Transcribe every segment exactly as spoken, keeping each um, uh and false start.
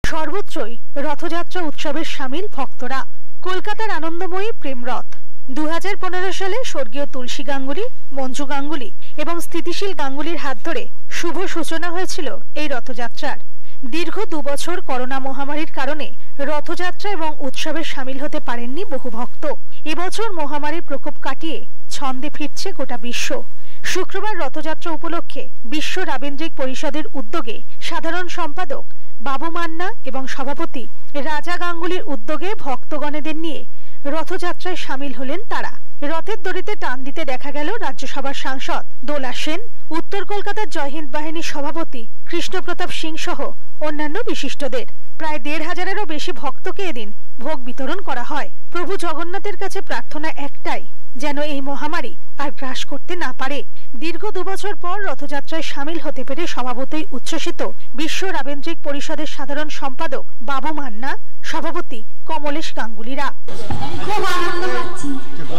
সর্বত্রই রথযাত্রা উৎসবের সামিল ভক্তরা। কলকাতার আনন্দময়ী প্রেমরথ। দু হাজার পনেরো সালে স্বর্গীয় তুলসী গাঙ্গুলি, মঞ্জু গাঙ্গুলি এবং স্থিতিশীল গাঙ্গুলির হাত ধরে শুভ সূচনা হয়েছিল এই রথযাত্রার। দীর্ঘ দুবছর করোনা মহামারীর কারণে রথযাত্রা এবং উৎসবে সামিল হতে পারেননি বহু ভক্ত। এবছর মহামারীর প্রকোপ কাটিয়ে ছন্দে ফিরছে গোটা বিশ্ব। শুক্রবার রথযাত্রা উপলক্ষে বিশ্ব রাবীন্দ্রিক পরিষদের উদ্যোগে সাধারণ সম্পাদক বাবু মান্না এবং সভাপতি রাজা গাঙ্গুলির উদ্যোগে ভক্তগণেদের নিয়ে রথযাত্রায় সামিল হলেন তারা। রথের দড়িতে টান দিতে দেখা গেল রাজ্যসভার সাংসদ দোলা সেন, উত্তর কলকাতার জয়হিন্দ বাহিনীর সভাপতি কৃষ্ণপ্রতাপ সিং সহ অন্যান্য বিশিষ্টদের। প্রায় দেড় হাজারেরও বেশি ভক্তকে এদিন ভোগ বিতরণ করা হয়। প্রভু জগন্নাথের কাছে প্রার্থনা একটাই, যেন এই মহামারী আর গ্রাস করতে না পারে। দীর্ঘ দুবছর পর রথযাত্রায় সামিল হতে পেরে স্বভাবতই উচ্ছ্বসিত বিশ্ব রাবীন্দ্রিক পরিষদের সাধারণ সম্পাদক বাবু মান্না, সভাপতি কমলেশ গাঙ্গুলিরা। খুব আনন্দ পাচ্ছি।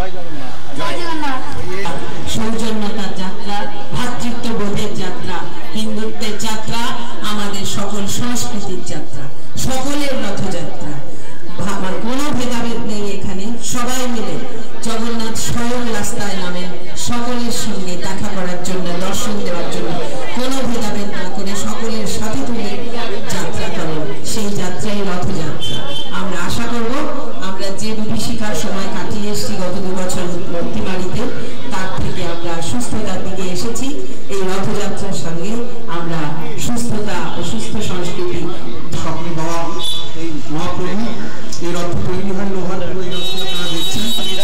সৌজন্যতার যাত্রা, ভ্রাতৃত্ববোধের যাত্রা, হিন্দুত্বের যাত্রা, আমাদের সকল সংস্কৃতির যাত্রা, সকলের রথযাত্রা। কোনো ভেদাভেদ নেই এখানে। সবাই মিলে জগন্নাথ স্বয়ং রাস্তায় নামেন সকলের সঙ্গে দেখা করার জন্য, দর্শন দেওয়ার জন্য। কোনো ভেদাভেদ না করে সকলের সাথে তুলে যাত্রা করো, সেই যাত্রাই রথযাত্রা। আমরা আশা করব আমরা যে বিভীষিকার সময় কাটিয়ে এসেছি গত দু বছর মূর্তিমারিতে, তার থেকে আমরা সুস্থতার দিকে এসেছি। এই রথযাত্রার সঙ্গে আমরা সুস্থতা ও সুস্থ সংস্কৃতি স্বপ্নে পাওয়া এই মহাপ্রভু এই রথ তৈরি হয় লোহার আপনারা দেখছেন।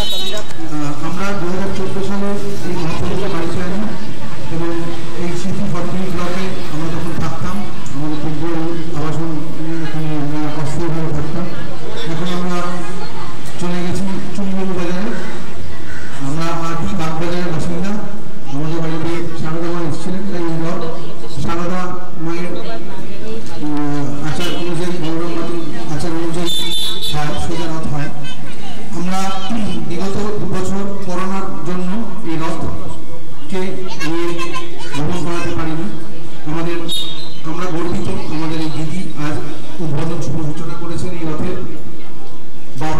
আমরা দু হাজার চোদ্দো সালে এই মহাপ্রভুকে বাড়িতে আনি এবং এই সিটি ফর্টি ব্লকে আমরা তখন থাকতাম, আমাদের পূর্ব আবাসন এখানে আমরা অস্থায়ীভাবে থাকতাম। এখন আমরা চলে গেছি চুনিবাবু বাজারে। আমরা আটি বাগবাজারের বাসিন্দা। আমাদের বাড়িতে সারদা মা এসেছিলেন, তাই এই রথ সারদা মায়ের আচার অনুযায়ী, গৌরবতী আচার অনুযায়ী হয়, সোজা রথ হয়। আমরা বিগত দু বছর করোনার জন্য এই রথকে নিয়ে ভ্রমণ করাতে পারিনি। আমাদের আমরা গর্বিত, আমাদের এই দিদি আজ উদ্বোধন শুভ সূচনা করেছেন এই রথের। বাবু,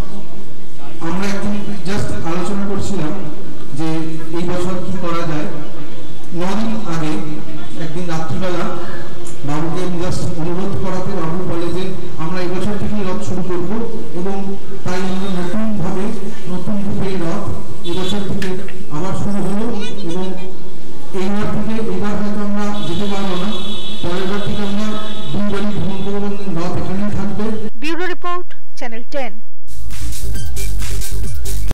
আমরা একদিন জাস্ট আলোচনা করছিলাম যে এই বছর কি করা যায়। নদিন আগে একদিন রাত্রিবেলা বাবুকে জাস্ট অনুরোধ করাতে বাবু বলে যে আমরা এই বছর থেকেই রথ শুরু করব এবং তাই আমরা নতুনভাবে নতুন রূপে রথ এবছর থেকে আবার শুরু হলো এবং এইবার থেকে এবার হয়তো আমরা যেতে পারবো না, পরের বার থেকে আমরা দুইবারই ভ্রমণ করবো, রথ এখানেই থাকবে। Bureau report, channel ten.